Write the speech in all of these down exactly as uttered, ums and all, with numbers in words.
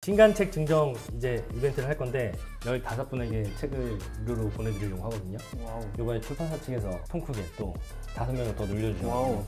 신간책 증정 이제 이벤트를 할 건데 열다섯 분에게 책을 무료로 보내드리려고 하거든요. 와우. 이번에 출판사 측에서 통 크게 또 다섯 명을 더 늘려주고. 와우.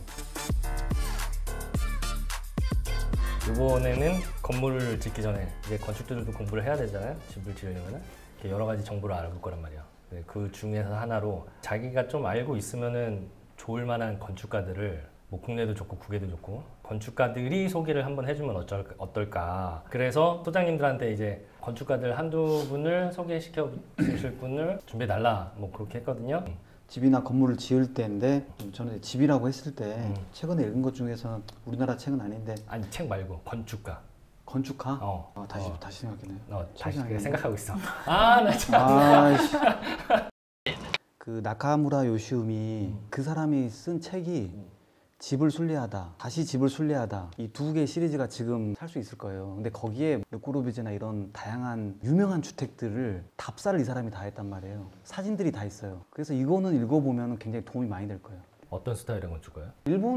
이번에는 건물을 짓기 전에 이제 건축들도 공부를 해야 되잖아요. 집을 지으려면 여러 가지 정보를 알아볼 거란 말이야. 그 중에서 하나로 자기가 좀 알고 있으면은 좋을 만한 건축가들을 뭐 국내도 좋고 국외도 좋고 건축가들이 소개를 한번 해주면 어쩔, 어떨까. 그래서 소장님들한테 이제 건축가들 한두 분을 소개시켜 주실 분을 준비해 달라 뭐 그렇게 했거든요. 집이나 건물을 지을 때인데 저는 집이라고 했을 때 음. 최근에 읽은 것 중에서는 우리나라 책은 아닌데 아니 책 말고 건축가. 건축가? 어. 아, 다시 어. 다시 생각해네. 어, 다시 생각나네. 생각하고 있어. 아, 나 참. 아이씨. 그 나카무라 요시우미 음. 그 사람이 쓴 책이 음. 집을 순례하다, 다시 집을 순례하다 이 두 개의 시리즈가 지금 살 수 있을 거예요. 근데 거기에 르꼬르비제나 이런 다양한 유명한 주택들을 답사를 이 사람이 다 했단 말이에요. 사진들이 다 있어요. 그래서 이거는 읽어보면 굉장히 도움이 많이 될 거예요. 어떤 스타일의 건축가요?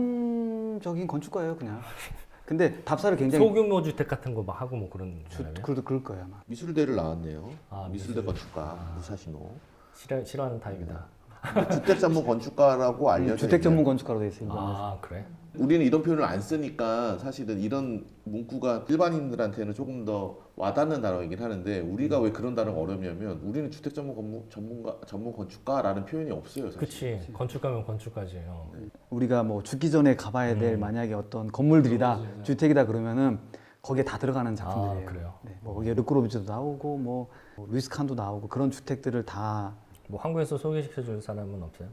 일본적인 건축가예요 그냥. 근데 답사를 굉장히 소규모 주택 같은 거 막 하고 뭐 그런 사람이에요? 그럴, 그럴 거예요 아마. 미술대를 나왔네요. 아, 미술대 미술. 건축가 아. 무사시노. 싫어, 싫어하는 타입이다. 주택 전문 건축가라고 알려져 주택 있네요. 전문 건축가로 돼 있어요. 일본에서. 아, 그래? 우리는 이런 표현을 안 쓰니까 사실은 이런 문구가 일반인들한테는 조금 더 와닿는 단어이긴 하는데 우리가 왜 그런 단어가 어렵냐면 우리는 주택 전문 건물, 전문가 전문 건축가라는 표현이 없어요. 사실. 그치. 건축가면 건축가지. 어. 우리가 뭐 죽기 전에 가봐야 될 음. 만약에 어떤 건물들이다, 건물이다. 주택이다 그러면은 거기에 다 들어가는 작품들이에요. 아, 그래요? 네, 뭐 거기에 르꼬르비제도 나오고 뭐 루이스 칸도 나오고 그런 주택들을 다 뭐 한국에서 소개시켜줄 사람은 없어요?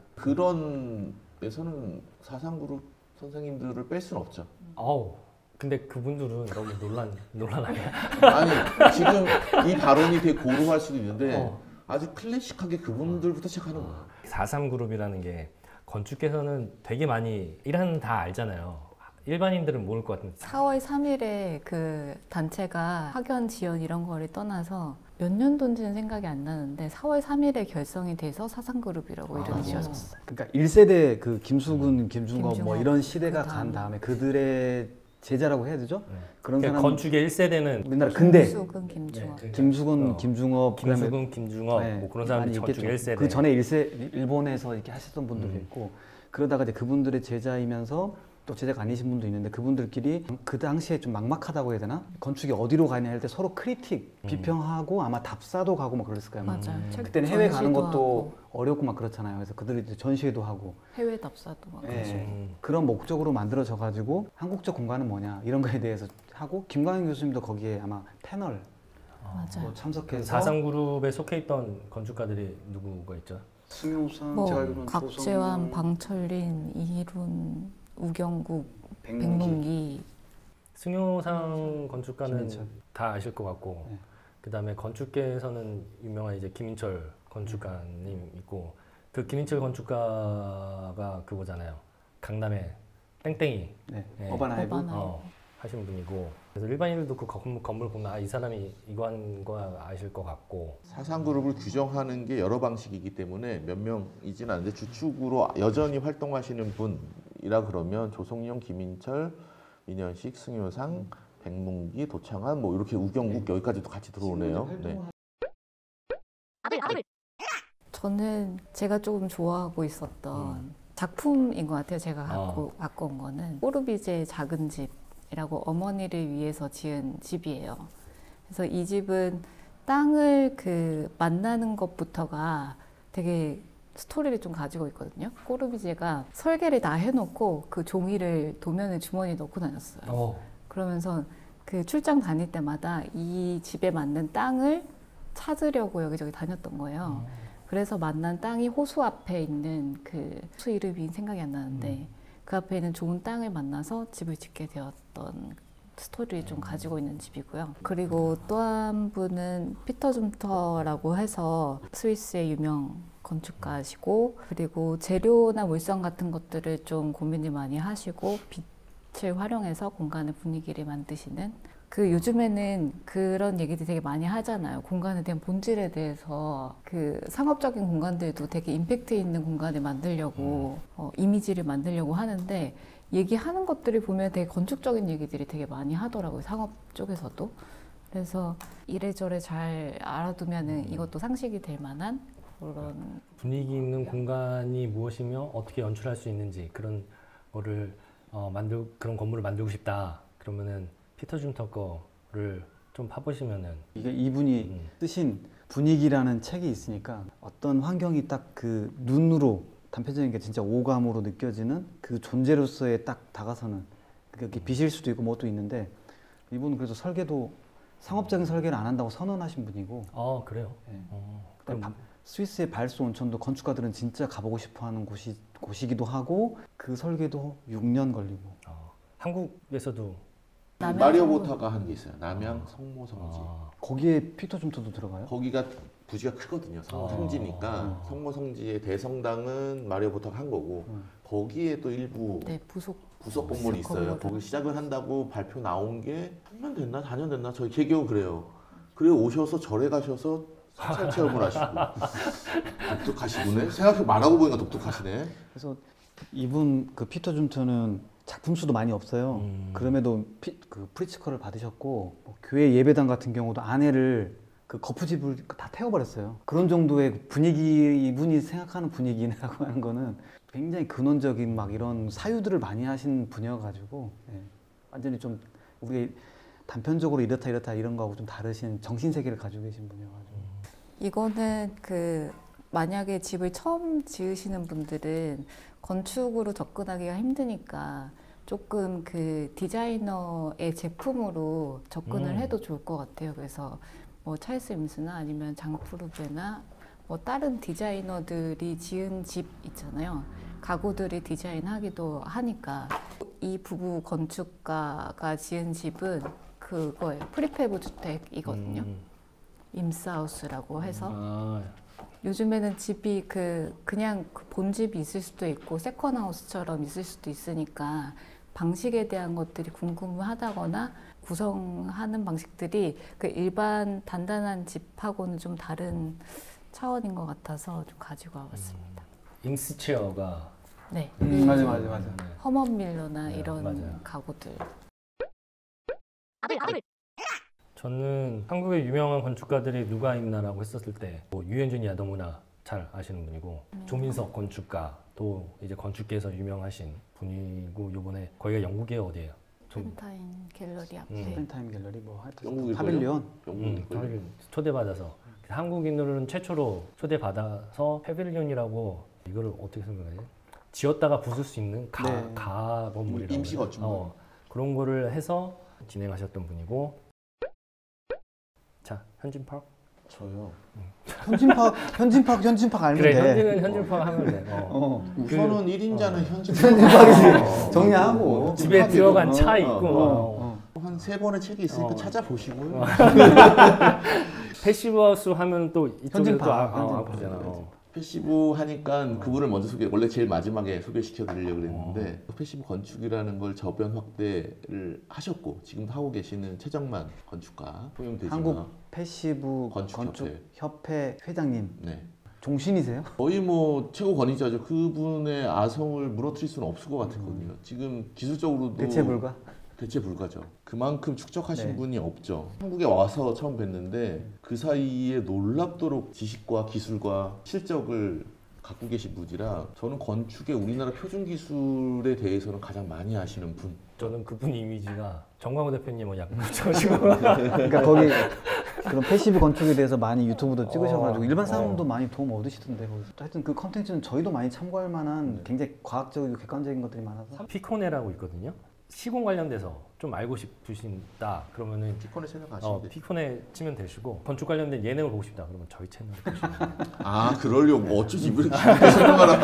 그런 데서는 사상그룹 선생님들을 뺄 수는 없죠. 어우. 근데 그분들은 너무 논란, 논란 아니야? 아니 지금 이 발언이 되게 고루할 수도 있는데 어. 아주 클래식하게 그분들부터 시작하는 거야. 사삼 그룹이라는 게 건축계에서는 되게 많이 일하는 다 알잖아요. 일반인들은 모를 것 같은데. 사월 삼일에 그 단체가 학연 지원 이런 거를 떠나서 몇 년도인지는 생각이 안 나는데 사월 삼일에 결성이 돼서 사상그룹이라고 아, 이름이 지어졌어요. 그러니까 일 세대 그 김수근, 김중업 뭐 김중업, 이런 시대가 그 간 다음에. 다음에 그들의 제자라고 해야 되죠? 네. 그런 그러니까 사람 건축의 일 세대는 맨날 근데 김수근, 김중업. 네. 김수근, 어. 김중업 그다음에 김수근, 김중업 네, 뭐 그런 사람들이 많이 건축의 있겠죠. 일 세대. 그 전에 일 세 일본에서 이렇게 하셨던 분들도 음. 있고 그러다가 이제 그분들의 제자이면서 또 제자가 아니신 분도 있는데 그분들끼리 그 당시에 좀 막막하다고 해야 되나? 건축이 어디로 가냐 할 때 서로 크리틱, 음. 비평하고 아마 답사도 가고 막 그랬을 거예요. 아마. 맞아요. 음. 책 그때는 해외 가는 전시도 것도 하고, 어렵고 막 그렇잖아요. 그래서 그들이 이제 전시회도 하고 해외 답사도 막 예, 하시고. 음. 그런 목적으로 만들어져 가지고 한국적 공간은 뭐냐 이런 거에 대해서 하고 김광현 교수님도 거기에 아마 패널 맞아요. 뭐 참석해서 사삼 그룹에 속해 있던 건축가들이 누구가 있죠? 승용상, 뭐 제가 알기로는 곽재환, 조성모, 방철린, 이룬, 우경국, 백문기. 백문기. 승용상 건축가는 김인철. 다 아실 것 같고 네. 그다음에 건축계에서는 유명한 이제 김인철 건축가님 있고 그 김인철 건축가가 그거잖아요. 강남에 땡땡이 네. 네. 어바나이브 어바나. 어, 하신 분이고 그래서 일반인들도 그 건물, 건물 보면 아, 이 사람이 이거 하는 거 아실 것 같고 사상그룹을 규정하는 게 여러 방식이기 때문에 몇 명이진 않은데 주축으로 여전히 활동하시는 분이라 그러면 조성용, 김인철, 민현식, 승효상, 백문기, 도창한 뭐 이렇게 우경국 여기까지도 같이 들어오네요. 네. 저는 제가 조금 좋아하고 있었던 음. 작품인 것 같아요. 제가 어. 갖고, 갖고 온 거는 꼬르비제의 작은 집이라고 어머니를 위해서 지은 집이에요. 그래서 이 집은 땅을 그 만나는 것부터가 되게 스토리를 좀 가지고 있거든요. 꼬르비제가 설계를 다 해놓고 그 종이를 도면에 주머니에 넣고 다녔어요. 어. 그러면서 그 출장 다닐 때마다 이 집에 맞는 땅을 찾으려고 여기저기 다녔던 거예요. 음. 그래서 만난 땅이 호수 앞에 있는 그 호수 이름이 생각이 안 나는데 음. 그 앞에 있는 좋은 땅을 만나서 집을 짓게 되었던 스토리를 좀 가지고 있는 집이고요. 그리고 또 한 분은 피터 줌터라고 해서 스위스의 유명 건축가시고 그리고 재료나 물성 같은 것들을 좀 고민을 많이 하시고 빛을 활용해서 공간의 분위기를 만드시는 그 요즘에는 그런 얘기들 되게 많이 하잖아요. 공간에 대한 본질에 대해서 그 상업적인 공간들도 되게 임팩트 있는 공간을 만들려고 어, 이미지를 만들려고 하는데 얘기하는 것들을 보면 되게 건축적인 얘기들이 되게 많이 하더라고요. 상업 쪽에서도. 그래서 이래저래 잘 알아두면은 이것도 상식이 될 만한 그런 분위기 있는 공간이 무엇이며 어떻게 연출할 수 있는지 그런 거를 어, 만들 그런 건물을 만들고 싶다. 그러면은 피터 줌터 거를 좀 파보시면은 이게 이분이 음. 쓰신 분위기라는 책이 있으니까 어떤 환경이 딱 그 눈으로 단편적인 게 진짜 오감으로 느껴지는 그 존재로서의 딱 다가서는 그게 빛일 수도 있고 뭐도 있는데 이분은 그래서 설계도 상업적인 설계를 안 한다고 선언하신 분이고 어 그래요. 네. 어, 그럼 그럼 스위스의 발소 온천도 건축가들은 진짜 가보고 싶어하는 곳이 곳이기도 하고 그 설계도 육 년 걸리고 어, 한국에서도 남양 마리오 성모- 보타가 한 게 있어요. 남양 성모 성지. 어, 거기에 피터 줌터도 들어가요? 거기가 부지가 크거든요. 성, 어. 성지니까 어. 성모 성지의 대성당은 마리오 보타가 한 거고 음. 거기에 또 일부 네, 부속 부속 건물이 부속 있어요. 건물들. 거기 시작을 한다고 발표 나온 게 삼 년 됐나 사 년 됐나 저희 개개ው 그래요. 그래 오셔서 절에 가셔서 사찰 체험을 하시고 독특하시구네. 생각해 말하고 보니까 독특하시네. 그래서 이분 그 피터 줌터는 작품 수도 많이 없어요. 음. 그럼에도 피, 그 프리츠커를 받으셨고 뭐 교회 예배당 같은 경우도 아내를 그 거푸집을 다 태워버렸어요. 그런 정도의 분위기 이분이 생각하는 분위기라고 하는 거는 굉장히 근원적인 막 이런 사유들을 많이 하신 분이어가지고 예. 완전히 좀 우리 단편적으로 이렇다 이렇다 이런 거하고 좀 다르신 정신 세계를 가지고 계신 분이어가지고 이거는 그 만약에 집을 처음 지으시는 분들은 건축으로 접근하기가 힘드니까 조금 그 디자이너의 제품으로 접근을 음. 해도 좋을 것 같아요. 그래서 뭐 찰스 임스나 아니면 장프루베나 뭐 다른 디자이너들이 지은 집 있잖아요. 가구들이 디자인하기도 하니까 이 부부 건축가가 지은 집은 그거예요. 프리페브 주택이거든요. 음. 임스하우스라고 해서 아, 요즘에는 집이 그 그냥 그 본집이 있을 수도 있고 세컨하우스처럼 있을 수도 있으니까 방식에 대한 것들이 궁금하다거나 구성하는 방식들이 그 일반 단단한 집하고는 좀 다른 차원인 것 같아서 좀 가지고 와봤습니다. 임스 체어가 네, 음, 맞아 맞아 맞아. 네. 허먼 밀러나 네, 이런 맞아요. 가구들. 저는 한국의 유명한 건축가들이 누가 있나라고 했었을 때 뭐 유현준이야 너무나 잘 아시는 분이고 음. 조민석 건축가도 이제 건축계에서 유명하신 분이고 요번에 거기가 영국의 어디예요? 좀 펜타인 갤러리 앞에. 음. 펜타임 갤러리 뭐 하여튼 영국일걸요? 파빌리온 음, 영국일걸요? 저를 초대받아서 한국인으로는 최초로 초대받아서 패빌리온이라고 이거를 어떻게 설명하지? 지었다가 부술 수 있는 가, 네. 가 건물이라고 임시 해요. 건축물. 어, 그런 거를 해서 진행하셨던 분이고 자 현진파크 저요. 현진팍 현진팍 현진팍 알면 그래 돼. 현진은 현진파크 하면 돼. 어. 어. 우선은 일 인자는 현진 현진팍이지. 정리하고. 집에 들어간 어, 차 어, 있고 어. 어. 한 세 번의 책이 있으니까 어. 찾아보시고요. 패시브하우스 하면 또 이쪽에도 현진파, 또 아, 아, 현진파. 아프잖아. 어. 패시브 하니까 그분을 먼저 소개, 원래 제일 마지막에 소개시켜 드리려고 그랬는데 어. 패시브 건축이라는 걸 저변 확대를 하셨고 지금도 하고 계시는 최정만 건축가 소용되지만 한국 패시브 건축협회. 건축협회 회장님 네. 종신이세요? 거의 뭐 최고 권위자죠. 그분의 아성을 무너뜨릴 수는 없을 것 같았거든요. 지금 기술적으로도 대체 불가? 대체 불가죠. 그만큼 축적하신 네. 분이 없죠. 한국에 와서 처음 뵀는데 그 사이에 놀랍도록 지식과 기술과 실적을 갖고 계신 분이라 저는 건축의 우리나라 표준 기술에 대해서는 가장 많이 아시는 분. 저는 그분 이미지가 정광호 대표님은 약간 붙여가지고 그러니까 거기 그런 패시브 건축에 대해서 많이 유튜브도 찍으셔가지고 어, 일반 사람도 어. 많이 도움 얻으시던데 거기서. 하여튼 그 컨텐츠는 저희도 많이 참고할 만한 네. 굉장히 과학적이고 객관적인 것들이 많아서 피코네라고 있거든요. 시공 관련돼서 좀 알고 싶으신다 그러면은 피콘에 생각하시면 어, 돼요. 피코네 치면 되시고 건축 관련된 예능을 보고 싶다 그러면 저희 채널 보시면 돼요. 아 그러려고 어쩌지 이렇게 길게 설명하라.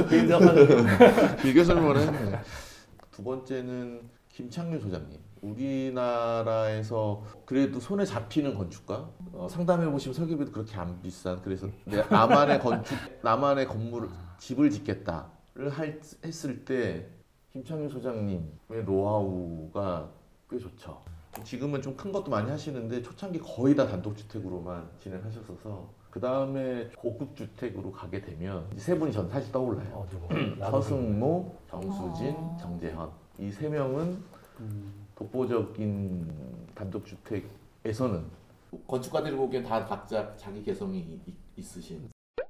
길게 설명을 했네. 두 번째는 김창규 소장님. 우리나라에서 그래도 손에 잡히는 건축가 어, 상담해 보시면 설계비도 그렇게 안 비싼 그래서 내 나만의 건축 나만의 건물을 집을 짓겠다를 할, 했을 때 김창규 소장님의 노하우가 꽤 좋죠. 지금은 좀 큰 것도 많이 하시는데 초창기 거의 다 단독주택으로만 진행하셨어서 그 다음에 고급 주택으로 가게 되면 이제 세 분이 전 사실 떠올라요. 어, 누구? 나도 서승모, 정수진, 어. 정재헌 이 세 명은 음, 독보적인 단독주택 에서는 건축가들이 보기엔 다 각자 자기 개성이 이- 있으신.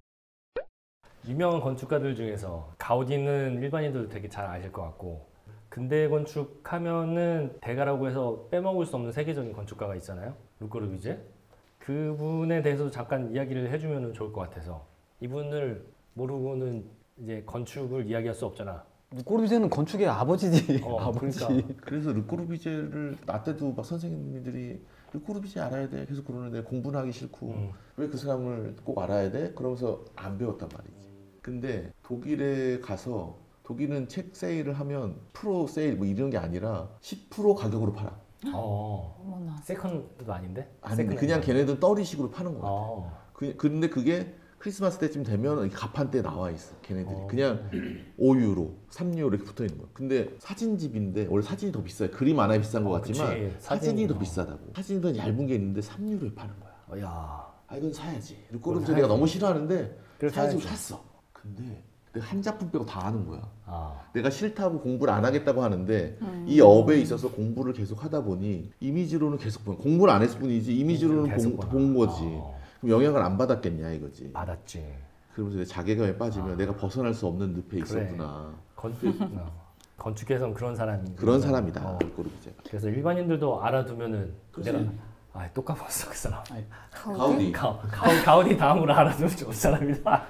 유명한 건축가들 중에서 가우디는 일반인들도 되게 잘 아실 것 같고 근대 건축하면은 대가라고 해서 빼먹을 수 없는 세계적인 건축가가 있잖아요. 르꼬르비제. 그분에 대해서도 잠깐 이야기를 해주면 좋을 것 같아서 이분을 모르고는 이제 건축을 이야기할 수 없잖아. 르꼬르비제는 건축의 아버지지. 어, 아버지. 그러니까. 그래서 르꼬르비제를 나 때도 막 선생님들이 르꼬르비제 알아야 돼 계속 그러는데 공부는 하기 싫고 음. 왜 그 사람을 꼭 알아야 돼? 그러면서 안 배웠단 말이지. 근데 독일에 가서 독일은 책 세일을 하면 프로 세일 뭐 이런 게 아니라 십 퍼센트 가격으로 팔아. 어. 어머나. 세컨도 아닌데? 아니 세컨 그냥 핸드. 걔네들은 떨이식으로 파는 거야. 어. 그, 근데 그게 크리스마스 때쯤 되면 가판대에 나와 있어. 걔네들이 어. 그냥 오 유로, 삼 유로 이렇게 붙어 있는 거야. 근데 사진집인데 원래 사진이 더 비싸요. 그림 하나에 비싼 것 어, 같지만 그치. 사진이 사진, 더 어. 비싸다고. 사진이 더 얇은 게 있는데 삼 유로에 파는 거야. 어, 야. 아 이건 사야지. 그건 르꼬르비제 내가 사야지. 너무 싫어하는데 그래서 사야지 사야지. 샀어. 근데 내가 한 작품 빼고 다 아는 거야. 아. 내가 싫다고 공부를 안 하겠다고 하는데 음. 이 업에 있어서 공부를 계속 하다 보니 이미지로는 계속 본 공부를 안 했을 뿐이지 이미지로는 계속 본, 보나. 본 거지. 어. 그럼 영향을 안 받았겠냐 이거지. 받았지. 그러면서 내 자괴감에 빠지면 아. 내가 벗어날 수 없는 늪에 그래. 있었구나. 건축 어. 건축에선 그런 사람이 그런 사람이다. 어. 르꼬르비제가. 그래서 일반인들도 알아두면은 그치. 내가 아, 또 까먹었어 그 사람. 가우디. 가, 가, 가우디 다음으로 알아두면 좋은 사람이다.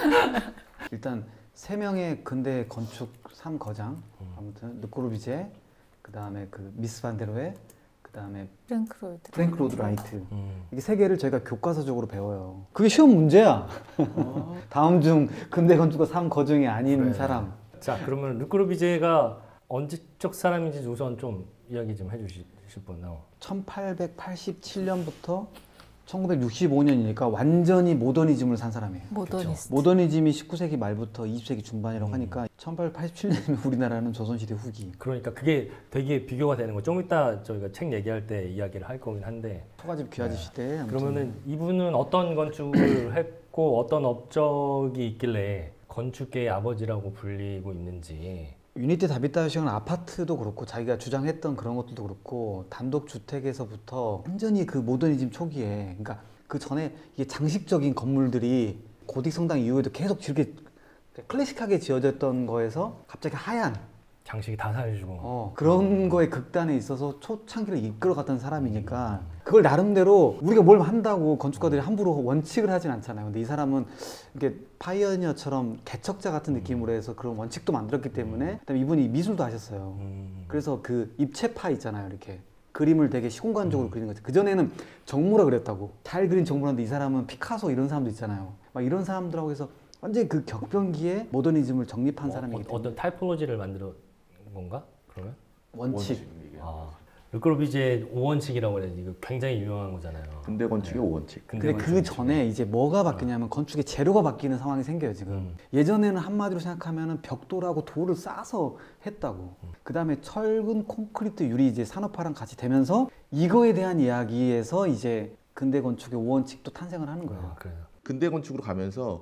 일단 세 명의 근대 건축 삼 거장. 음. 아무튼 르꼬르비제, 그 다음에 그 미스 반데로에, 그 다음에 프랭크 로이드. 프랭크 로드 라이트. 음. 이게 세 개를 저희가 교과서적으로 배워요. 그게 시험 문제야. 어. 다음 중 근대 건축가 삼 거정이 아닌 그래. 사람. 자 그러면 르꼬르비제가 언제적 사람인지 우선 좀 이야기 좀 해주실 분. 어. 천팔백팔십칠 년부터 천구백육십오 년이니까 완전히 모더니즘을 산 사람이에요. 모더니스트. 모더니즘이 십구 세기 말부터 이십 세기 중반이라고 음. 하니까 천팔백팔십칠 년이면 우리나라는 조선시대 후기. 그러니까 그게 되게 비교가 되는 거. 좀 이따 저희가 책 얘기할 때 이야기를 할 거긴 한데 초가집 귀하집 시대에. 아무튼 그러면은 이분은 어떤 건축을 했고 어떤 업적이 있길래 건축계의 아버지라고 불리고 있는지. 유니티 다비타시온 아파트도 그렇고 자기가 주장했던 그런 것들도 그렇고 단독주택에서부터 완전히 그 모더니즘 초기에 그러니까 그 전에 이게 장식적인 건물들이 고딕 성당 이후에도 계속 이렇게 클래식하게 지어졌던 거에서 갑자기 하얀 장식이 다 살려주고. 어, 그런 거에 극단에 있어서 초창기를 이끌어갔던 사람이니까 그걸 나름대로 우리가 뭘 한다고 건축가들이 함부로 원칙을 하진 않잖아요. 근데 이 사람은 이렇게 파이어니어처럼 개척자 같은 느낌으로 해서 그런 원칙도 만들었기 때문에 그다음에 이분이 미술도 하셨어요. 음. 그래서 그 입체파 있잖아요. 이렇게 그림을 되게 시공간적으로 음. 그리는 거죠. 그전에는 정무라 그랬다고. 잘 그린 정무라는데 이 사람은 피카소 이런 사람도 있잖아요. 막 이런 사람들하고 해서 완전히 그 격변기에 모더니즘을 정립한 뭐, 사람이기 어, 때문에 어떤 타이포로지를 만들어 건가? 그러면? 원칙. 이게. 아, 르꼬르비제 오원칙이라고 해야지. 이거 굉장히 유명한 거잖아요. 근대 건축의 오원칙. 근데 그 전에 이제 뭐가 바뀌냐면 건축의 재료가 바뀌는 상황이 생겨요 지금. 음. 예전에는 한마디로 생각하면 벽돌하고 돌을 싸서 했다고. 그 다음에 철근, 콘크리트, 유리 이제 산업화랑 같이 되면서 이거에 대한 이야기에서 이제 근대 건축의 오원칙도 탄생을 하는 거예요. 아, 그래요. 근대 건축으로 가면서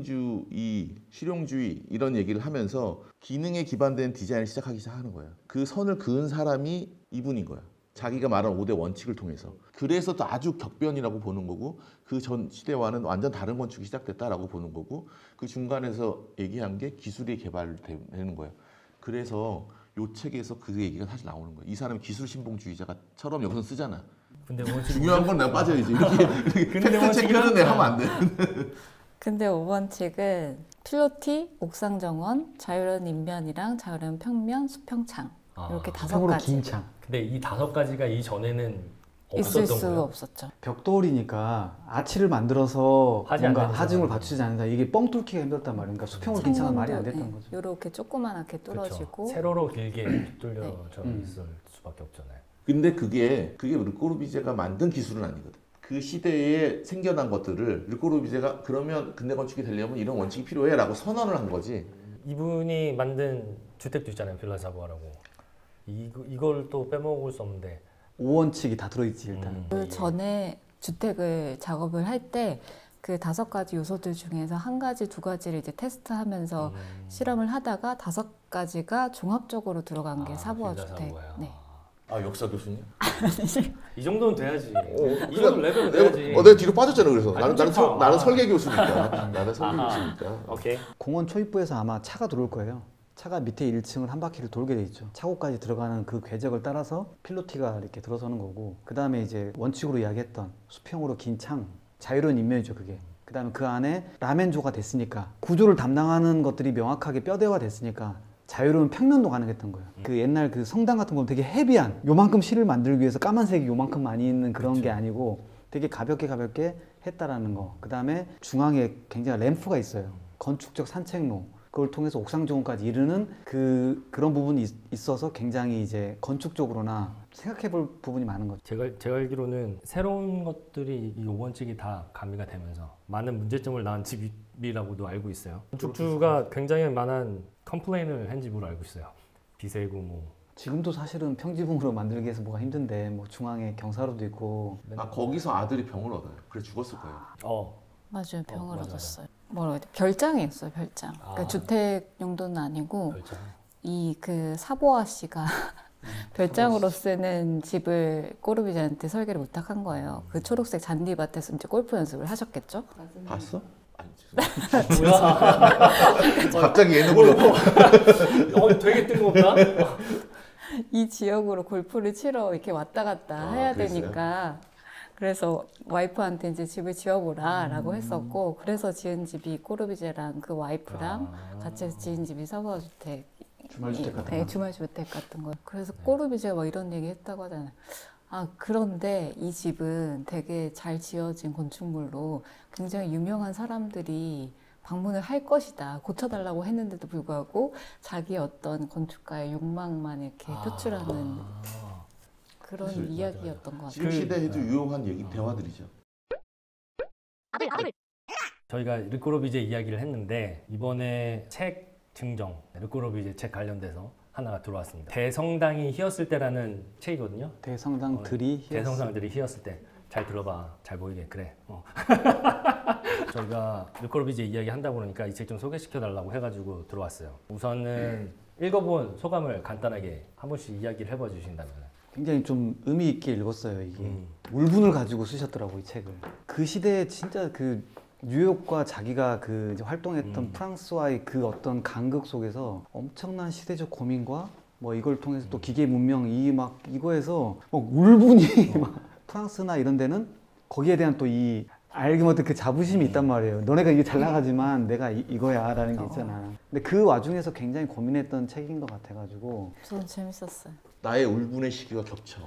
기능주의, 실용주의 이런 얘기를 하면서 기능에 기반된 디자인을 시작하기 시작하는 거예요. 그 선을 그은 사람이 이분인 거야. 자기가 말한 오 대 원칙을 통해서. 그래서 또 아주 격변이라고 보는 거고 그 전 시대와는 완전 다른 건축이 시작됐다라고 보는 거고 그 중간에서 얘기한 게 기술이 개발되는 거예요. 그래서 요 책에서 그 얘기가 사실 나오는 거예요. 이 사람이 기술 신봉주의자처럼 여기서 쓰잖아. 근데 오원칙 중요한 건 내가 빠져야지. 이렇게, 이렇게 근데 팩트 체크는 내가 하면 안 돼. 근데 오 번칙은 필로티, 옥상 정원, 자유로운 인면이랑 자유로운 평면, 수평창 아, 이렇게 다섯 수평으로 가지 긴 창. 근데 이 다섯 가지가 이 전에는 있을 없었던 수 거예요. 없었죠. 벽돌이니까 아치를 만들어서 하지 안 뭔가 되는 하중을 거잖아. 받치지 않는다. 이게 뻥 뚫기가 힘들단 말이에요. 그러니까 수평으로 긴 창은 말이 안 됐던 거죠. 이렇게 조그만하게 뚫어지고 그쵸. 세로로 길게 뚫려져 음. 있을 수밖에 없잖아요. 근데 그게 그게 르꼬르비제가 만든 기술은 아니거든. 그 시대에 생겨난 것들을 르꼬르비제가 그러면 근대 건축이 되려면 이런 원칙이 필요해라고 선언을 한 거지. 이분이 만든 주택도 있잖아요. 빌라사부아라고. 이거 이걸 또 빼먹을 수 없는데. 오원칙이 다 들어있지 일단. 음. 그 전에 주택을 작업을 할 때 그 다섯 가지 요소들 중에서 한 가지, 두 가지를 이제 테스트하면서 음. 실험을 하다가 다섯 가지가 종합적으로 들어간 게 아, 사부아 주택. 빌라사부아야. 네. 아 역사 교수님? 이 정도는 돼야지. 어, 이 정도 레벨은 내가, 돼야지. 어, 내가 뒤로 빠졌잖아. 그래서 아니, 나는 나는, 진짜. 설, 나는 아. 설계 교수니까. 나는 설계 아하. 교수니까. 오케이. 공원 초입부에서 아마 차가 들어올 거예요. 차가 밑에 일 층을 한 바퀴를 돌게 돼 있죠. 차고까지 들어가는 그 궤적을 따라서 필로티가 이렇게 들어서는 거고, 그 다음에 이제 원칙으로 이야기했던 수평으로 긴 창, 자유로운 인면이죠 그게. 그 다음에 그 안에 라멘조가 됐으니까, 구조를 담당하는 것들이 명확하게 뼈대화 됐으니까 자유로운 평면도 가능했던 거예요. 그 옛날 그 성당 같은 건 되게 헤비한, 요만큼 실을 만들기 위해서 까만색이 요만큼 많이 있는 그런 그쵸. 게 아니고 되게 가볍게 가볍게 했다라는 거. 그 다음에 중앙에 굉장히 램프가 있어요. 건축적 산책로. 그걸 통해서 옥상 정원까지 이르는 그 그런 부분이 있, 있어서 굉장히 이제 건축적으로나 생각해볼 부분이 많은 거죠. 제가 제가 알기로는 새로운 것들이 이 오번칙이 다 가미가 되면서 많은 문제점을 낳은 집이라고도 알고 있어요. 건축주가 굉장히 많은 컴플레인을 한 집으로 알고 있어요. 비세고 뭐. 지금도 사실은 평지붕으로 만들기 위해서 뭐가 힘든데, 뭐 중앙에 경사로도 있고. 아 거기서 아들이 병을 얻어요. 그래 죽었을 거예요. 어. 맞아요. 병을 맞아요. 얻었어요. 뭐라고 해야 돼? 별장이었어요. 별장. 그러니까 아. 주택 용도는 아니고 별장. 이 그 사보아 씨가 별장으로 쓰는 집을 꼬르비제한테 설계를 부탁한 거예요. 그 초록색 잔디밭에서 이제 골프 연습을 하셨겠죠? 봤어? 아니 뭐야? 갑자기 얘는 몰라. 어, 되게 뜬금없다. 이 지역으로 골프를 치러 이렇게 왔다 갔다 아, 해야 그랬어요? 되니까, 그래서 와이프한테 이제 집을 지어보라라고 했었고, 그래서 지은 집이 꼬르비제랑 그 와이프랑 아. 같이 해서 지은 집이 사보아 주택. 주말주택 같은 네, 거. 주말주택 같은 거. 그래서 꼬르비제가 뭐 이런 얘기 했다고 하잖아요. 아, 그런데 이 집은 되게 잘 지어진 건축물로 굉장히 유명한 사람들이 방문을 할 것이다. 고쳐달라고 했는데도 불구하고 자기 어떤 건축가의 욕망만 이렇게 아. 표출하는 그런 사실 이야기였던 것 같아요. 지금 시대에도 유용한 얘기 대화들이죠. 저희가 르꼬르비제 이야기를 했는데 이번에 책 증정, 르꼬르비제 책 관련돼서 하나가 들어왔습니다. 대성당이 휘었을 때라는 책이거든요. 대성당들이 어, 대성당들이 휘었을 때. 잘 들어봐. 잘 보이게. 그래. 어. 저희가 르꼬르비제 이야기 한다고 그러니까 이 책 좀 소개시켜 달라고 해가지고 들어왔어요. 우선은 읽어본 소감을 간단하게 한 번씩 이야기를 해봐 주신다면. 굉장히 좀 의미 있게 읽었어요. 이게 음. 울분을 가지고 쓰셨더라고 이 책을. 그 시대에 진짜 그 뉴욕과 자기가 그 이제 활동했던 음. 프랑스와의 그 어떤 간극 속에서 엄청난 시대적 고민과 뭐 이걸 통해서 또 기계 문명 이 막 이거에서 막 울분이 막 프랑스나 이런 데는 거기에 대한 또 이 알게 못한 그 자부심이 있단 말이에요. 너네가 이게 잘 나가지만 내가 이, 이거야 라는 게 있잖아. 근데 그 와중에서 굉장히 고민했던 책인 것 같아가지고 저는 재밌었어요. 나의 울분의 시기가 겹쳐.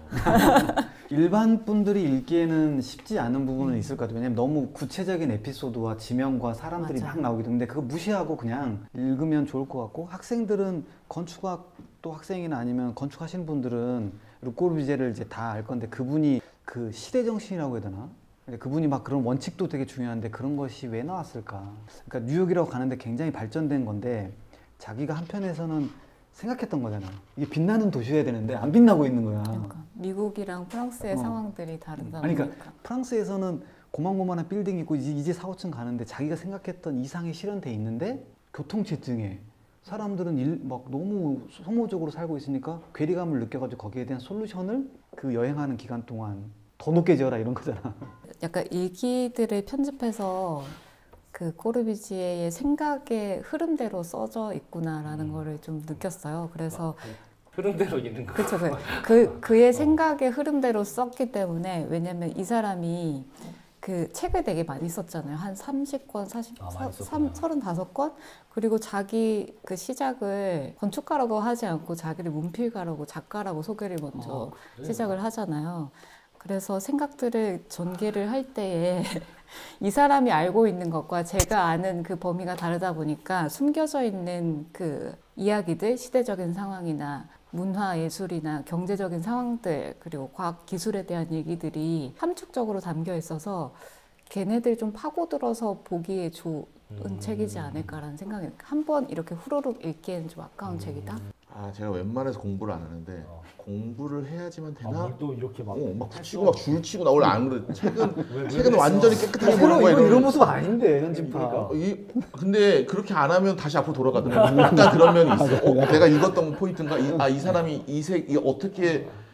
일반 분들이 읽기에는 쉽지 않은 부분은 있을 것 같아요. 왜냐면 너무 구체적인 에피소드와 지명과 사람들이 맞아. 막 나오기 때문에 그거 무시하고 그냥 읽으면 좋을 것 같고, 학생들은 건축학 또 학생이나 아니면 건축하시는 분들은 르꼬르비제를 이제 다 알 건데, 그분이 그 시대 정신이라고 해야 되나? 근데 그분이 막 그런 원칙도 되게 중요한데 그런 것이 왜 나왔을까? 그러니까 뉴욕이라고 가는데 굉장히 발전된 건데 자기가 한편에서는 생각했던 거잖아. 이게 빛나는 도시여야 되는데 안 빛나고 있는 거야. 그러니까 미국이랑 프랑스의 어. 상황들이 다르다 아니, 보니까. 그러니까 프랑스에서는 고만고만한 빌딩이 있고 이제, 이제 사, 오층 가는데 자기가 생각했던 이상이 실현돼 있는데 교통체증에 사람들은 일, 막 너무 소모적으로 살고 있으니까 괴리감을 느껴가지고 거기에 대한 솔루션을 그 여행하는 기간 동안 더 높게 지어라 이런 거잖아. 약간 일기들을 편집해서 그 꼬르비지에의 생각의 흐름대로 써져 있구나라는 음. 거를 좀 느꼈어요. 그래서 흐름대로 있는 거. 그렇죠. 그, 그 그의 생각의 흐름대로 썼기 때문에, 왜냐면 이 사람이 그 책을 되게 많이 썼잖아요. 한 삼십 권, 사십, 아, 사, 많이 삼, 썼구나. 서른다섯 권? 그리고 자기 그 시작을 건축가라고 하지 않고 자기를 문필가라고, 작가라고 소개를 먼저 어, 그래. 시작을 하잖아요. 그래서 생각들을 전개를 할 때에 이 사람이 알고 있는 것과 제가 아는 그 범위가 다르다 보니까 숨겨져 있는 그 이야기들, 시대적인 상황이나 문화 예술이나 경제적인 상황들, 그리고 과학 기술에 대한 얘기들이 함축적으로 담겨 있어서 걔네들 좀 파고들어서 보기에 좋은 음. 책이지 않을까라는 생각이, 한 번 이렇게 후루룩 읽기에는 좀 아까운 음. 책이다. 아 제가 웬만해서 공부를 안 하는데 어. 공부를 해야지만 아, 되나? 뭘 또 이렇게 막. 어, 막 붙이고 막 줄치고 나 원래 안 그래. 책은 왜, 왜 책은 그랬어? 완전히 깨끗하게 새로 보는 거야. 이런, 이런 이러면. 모습 아닌데 현진파. 그러니까. 어, 이, 근데 그렇게 안 하면 다시 앞으로 돌아가더라고. 약간 그런 면이 있어. 어, 내가 읽었던 포인트인가? 이, 아, 이 사람이 이 색, 이 어떻게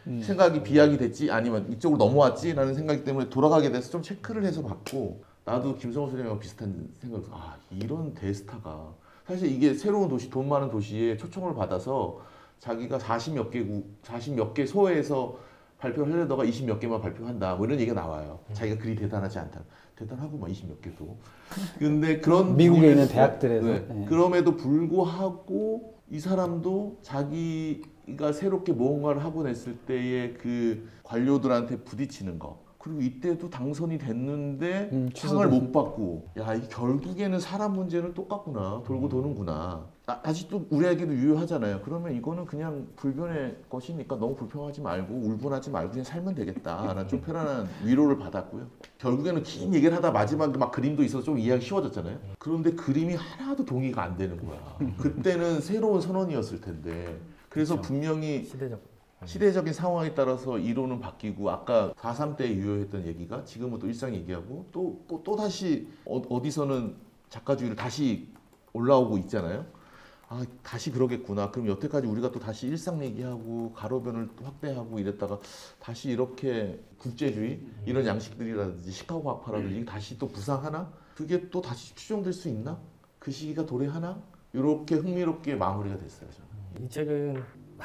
음. 생각이 비약이 됐지 아니면 이쪽으로 넘어왔지라는 생각이 때문에 돌아가게 돼서 좀 체크를 해서 봤고 나도 김성호 소장과 비슷한 생각을 아 이런 대스타가 사실 이게 새로운 도시 돈 많은 도시에 초청을 받아서 자기가 사십 몇 개국 사십 몇 개 소에서 발표를 하려다가 이십 몇 개만 발표한다 뭐 이런 얘기가 나와요. 자기가 그리 대단하지 않다. 대단하고 막 이십 몇 개도. 근데 그런 미국에 있는 분위기에서- 대학들에서 네. 네. 그럼에도 불구하고 이 사람도 자기가 새롭게 무언가를 하고 냈을 때의 그 관료들한테 부딪히는 거. 그리고 이때도 당선이 됐는데 음, 상을 취소됐- 못 받고 야, 이 결국에는 사람 문제는 똑같구나. 돌고 도는구나. 아, 아직도 우리에게도 유효하잖아요. 그러면 이거는 그냥 불변의 것이니까 너무 불평하지 말고 울분하지 말고 그냥 살면 되겠다라는 좀 편안한 위로를 받았고요. 결국에는 긴 얘기를 하다 마지막에 막 그림도 있어서 좀 이해하기 쉬워졌잖아요. 그런데 그림이 하나도 동의가 안 되는 거야. 그때는 새로운 선언이었을 텐데. 그래서 그렇죠. 분명히 시대적 시대적인 상황에 따라서 이론은 바뀌고 아까 사삼 때 유효했던 얘기가 지금은 또 일상 얘기하고 또, 또, 또 다시 어, 어디서는 작가주의를 다시 올라오고 있잖아요. 아 다시 그러겠구나. 그럼 여태까지 우리가 또 다시 일상 얘기하고 가로변을 또 확대하고 이랬다가 다시 이렇게 국제주의 이런 양식들이라든지 시카고 학파라든지 다시 또 부상하나? 그게 또 다시 추정될 수 있나? 그 시기가 도래하나? 이렇게 흥미롭게 마무리가 됐어요. 저는. 이 책은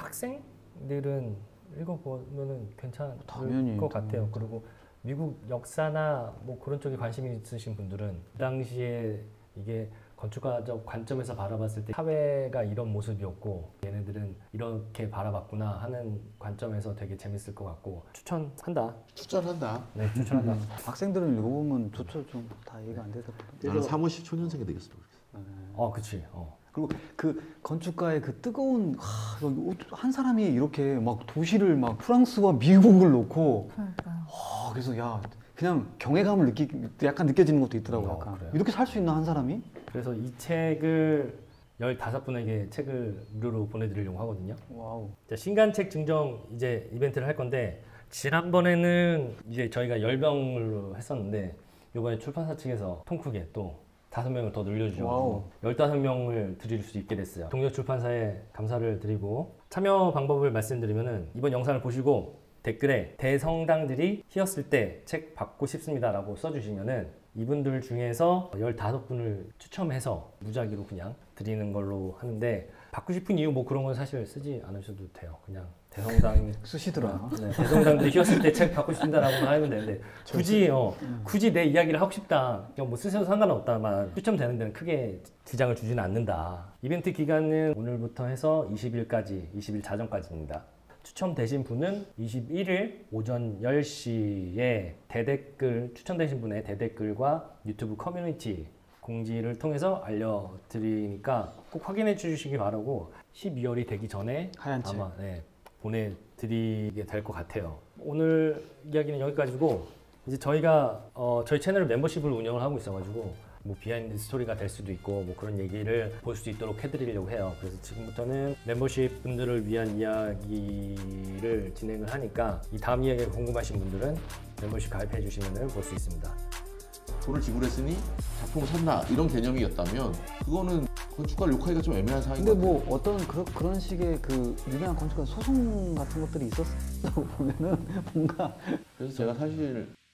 학생들은 읽어보면은 괜찮을 당연히, 것 당연히. 같아요. 그리고 미국 역사나 뭐 그런 쪽에 관심이 있으신 분들은 그 당시에 이게 건축가적 관점에서 바라봤을 때 사회가 이런 모습이었고 얘네들은 이렇게 바라봤구나 하는 관점에서 되게 재밌을 것 같고 추천한다. 추천한다. 네, 추천한다. 음. 학생들은 읽어보면 좋죠. 좀 다 이해가 안 돼서. 나는 사무실 초년생이 되겠어. 어, 그치. 어. 그리고 그 건축가의 그 뜨거운 하, 한 사람이 이렇게 막 도시를 막 프랑스와 미국을 놓고 그러니까요. 아, 그래서 야 그냥 경외감을 느끼 약간 느껴지는 것도 있더라고요. 어, 약간 그래요? 이렇게 살 수 있나 한 사람이? 그래서 이 책을 열다섯 분에게 책을 무료로 보내드리려고 하거든요. 와우. 자, 신간책 증정 이제 이벤트를 할 건데 지난번에는 이제 저희가 열 병으로 했었는데 이번에 출판사 측에서 통 크게 또 다섯 명을 더 와우. 늘려주셔서 열다섯 명을 드릴 수 있게 됐어요. 동력 출판사에 감사를 드리고 참여 방법을 말씀드리면은 이번 영상을 보시고 댓글에 대성당들이 휘었을 때 책 받고 싶습니다라고 써주시면은 이분들 중에서 열다섯 분을 추첨해서 무작위로 그냥 드리는 걸로 하는데 받고 싶은 이유 뭐 그런 건 사실 쓰지 않으셔도 돼요. 그냥 대성당 쓰시더라. 네, 대성당들이 휘었을 때 책 받고 싶다라고 하면 되는데 굳이 어, 굳이 내 이야기를 하고 싶다 그냥 뭐 쓰셔도 상관없다만 추첨되는 데는 크게 지장을 주지는 않는다. 이벤트 기간은 오늘부터 해서 이십 일까지 이십 일 자정까지입니다. 추첨되신 분은 이십일 일 오전 열 시에 대댓글 추첨되신 분의 대댓글과 유튜브 커뮤니티 공지를 통해서 알려드리니까 꼭 확인해 주시기 바라고 십이월이 되기 전에 하얀 책. 아마 네, 보내드리게 될 것 같아요. 오늘 이야기는 여기까지고 이제 저희가 어, 저희 채널 멤버십을 운영을 하고 있어가지고 뭐 비하인드 스토리가 될 수도 있고 뭐 그런 얘기를 볼 수 있도록 해드리려고 해요. 그래서 지금부터는 멤버십 분들을 위한 이야기를 진행을 하니까 이 다음 이야기가 궁금하신 분들은 멤버십 가입해 주시면 볼 수 있습니다. 돈을 지불했으니 작품을 샀나 이런 개념이었다면 그거는 건축가를 욕하기가 좀 애매한 상황인 근데 것 같아요. 뭐 어떤 그런 그런 식의 그 유명한 건축가 소송 같은 것들이 있었다고 보면은 뭔가 그래서 제가 사실